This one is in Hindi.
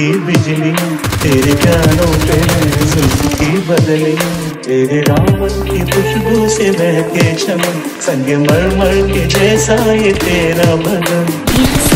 की बिजली, तेरे प्यारों पे जुल्फ की बदली, तेरे दामन की खुशबू से महके चमन, संग मरमर के जैसा ये तेरा बदन।